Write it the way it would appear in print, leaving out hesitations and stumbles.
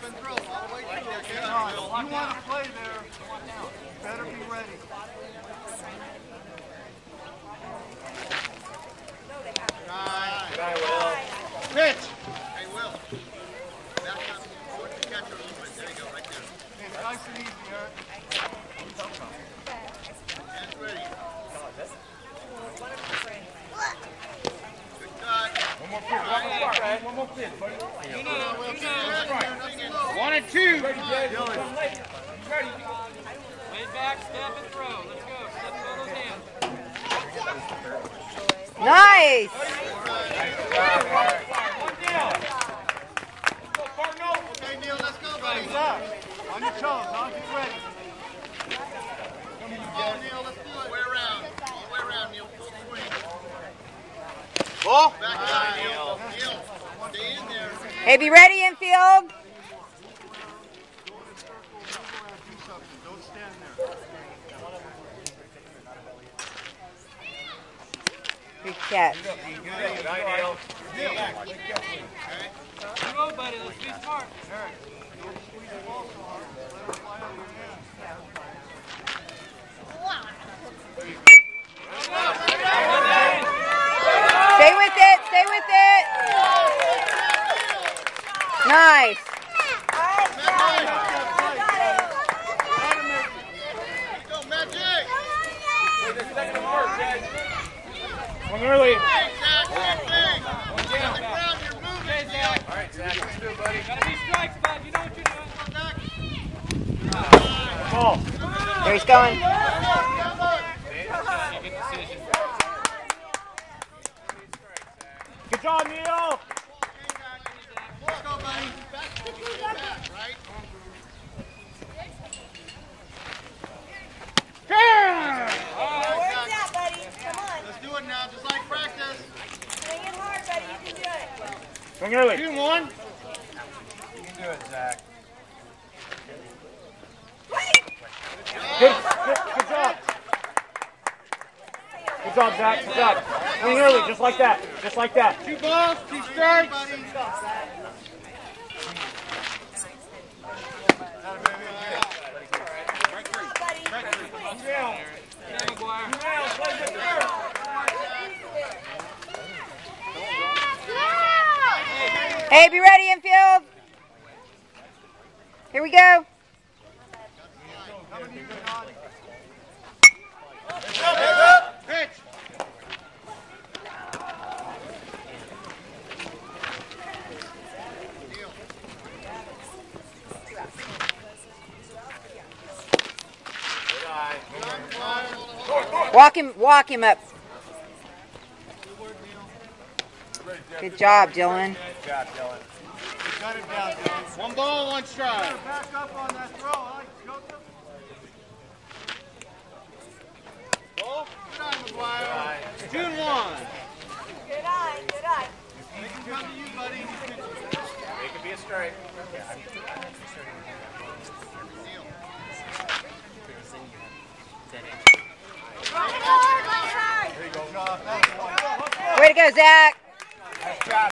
and throw all the way through. You want to play there, you better be ready. Good eye, Will. Pitch. Hey, Will. Back up. Put the catcher a little bit. There you go, right there. It's nice and easy, Eric. Hands ready. Good cut. One more pitch. One more pitch, buddy. You know. 1 and 2. Ready, Jay. Ready. Laid back, step and throw. Let's go. Step throw those hands. Nice. One down. Let's go, Cardinals. Okay, Neil, let's go, buddy. On your toes, huh? Get ready. Come on, Neil, let's do it. Way around. All the way around, Neil. Full swing. Ball. Back up, Neil. Neil, stay in there. Hey, be ready, infield. Don't stand there. Good catch. Good eye, Neil. Come on, buddy. Let's be smart. Eric, don't squeeze the ball so hard. Let it fly out of your hand. Stay with it. Stay with it. Nice. Go, Magic. One early. Hey, Zach, same thing. One On down. the ground, you're moving, Zach. All right, Zach. Let's do it, buddy. Gotta be strikes, bud. You know what you're doing. Ball. There he's going. Good decision. Good job, Neil. Let's go, buddy. Back, right? Where's that, buddy? Come on. Let's do it now, just like practice. Swing it hard, buddy. You can do it. Swing early. 2 and 1. You can do it, Zach. Wait! Good job. Good job, Zach. Good job. Swing early, just like that. Just like that. 2 balls, 2 strikes. Buddy. Yeah, McGuire. Hey, be ready, infield. Here we go. Pitch. Walk him up. Good job, Dylan. Good job, Dylan. Cut it down, Dylan. 1 ball, 1 strike. Back up on that throw, huh? Joseph? Ball. Good eye, McGuire. 2 and 1. Good eye, good eye. They can come to you, buddy. It could be a strike. Way to go, Zach. Nice job,